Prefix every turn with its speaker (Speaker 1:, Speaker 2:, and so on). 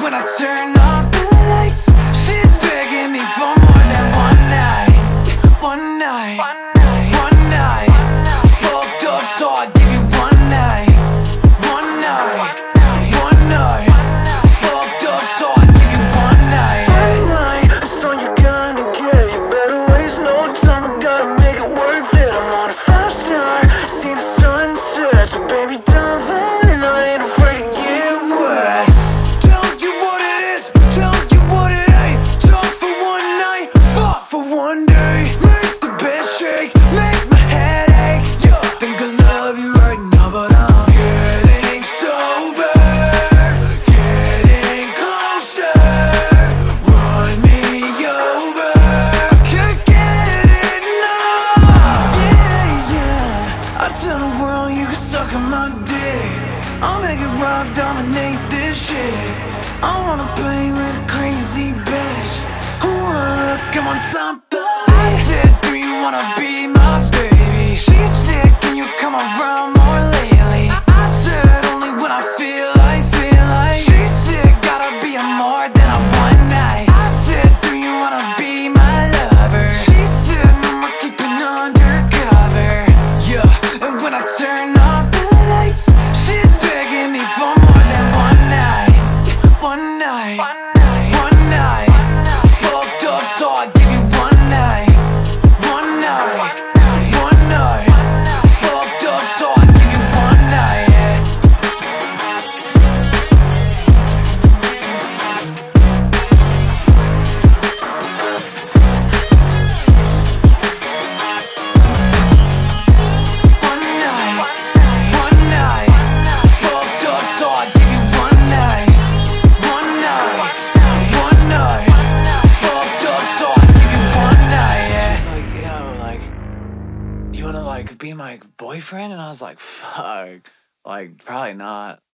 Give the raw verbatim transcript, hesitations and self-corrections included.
Speaker 1: when I turn off the lights, she's begging me for more than one night. One night, one night. Fucked up, so I give you one night. One night, one night. Fucked up, so I give you one night. One night, that's all you're gonna get. You better waste no time, I gotta make it worth it. I'm on a fast start, see the sunset. So baby, don't fall and I ain't afraid to get wet. Tell you what it is, tell you what it ain't. Talk for one night, fuck for one day. Make the bed shake, make my head ache. Yeah, think I love you right now, but I'm getting sober, getting closer. Run me over, can't get enough. Yeah, yeah. I tell the world you can suck on my dick. I'll make it rock, dominate this shit. I wanna play with a crazy bitch. I wanna look, I'm on top of it. I said, do you wanna be my baby? She said, can you come around more lately? I, I said, only when I feel like, feel like. She said, gotta be a more than a one night. I said, do you wanna be my lover? She said, no more keeping undercover. Yeah, and when I turn off the lights, she's begging me for more than one night. One night, one night. Fucked up, so I give you one night. One night, one night. Fucked up, so I give you one night, yeah. One night, one night. Fucked up, so I give you one night. One night, one night. Fucked up, so I give you one night, yeah. It's like, yo, like, you wanna like be my boyfriend? And I was like, fuck, like, probably not.